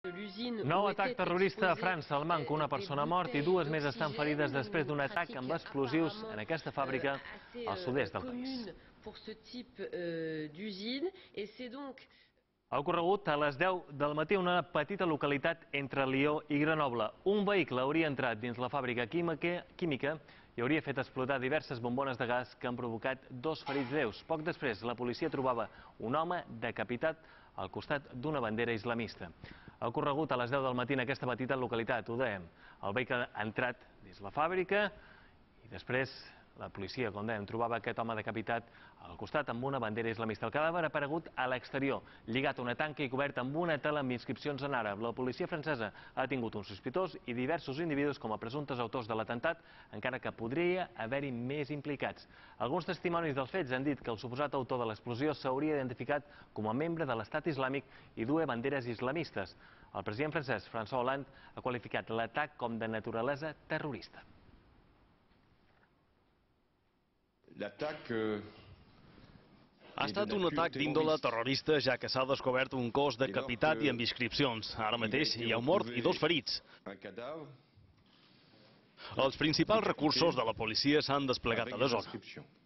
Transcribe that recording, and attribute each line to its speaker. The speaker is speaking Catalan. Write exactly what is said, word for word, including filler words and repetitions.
Speaker 1: Nou atac terrorista a França. Al manca una persona mort i dues més estan ferides després d'un atac amb explosius en aquesta fàbrica al sud-est del país. Ha ocorregut a les deu del matí a una petita localitat entre Lió i Grenoble. Un vehicle hauria entrat dins la fàbrica química i hauria fet explotar diverses bombones de gas que han provocat dos ferits greus. Poc després, la policia trobava un home decapitat al costat d'una bandera islamista. Ha ocorregut a les deu del matí en aquesta petita localitat, ho dèiem. El vehicle ha entrat dins la fàbrica i després la policia, com dèiem, trobava aquest home decapitat al costat amb una bandera islamista. El cadàver ha aparegut a l'exterior, lligat a una tanca i cobert amb una tela amb inscripcions en àrab. La policia francesa ha tingut un sospitós i diversos individus com a presumptes autors de l'atemptat, encara que podria haver-hi més implicats. Alguns testimonis dels fets han dit que el suposat autor de l'explosió s'hauria identificat com a membre de l'Estat Islàmic i duia banderes islamistes. El president francès, François Hollande, ha qualificat l'atac com de naturalesa terrorista.
Speaker 2: Ha estat un atac d'índole terrorista, ja que s'ha descobert un cos decapitat i amb inscripcions. Ara mateix hi ha un mort i dos ferits. Els principals recursos de la policia s'han desplegat a la zona.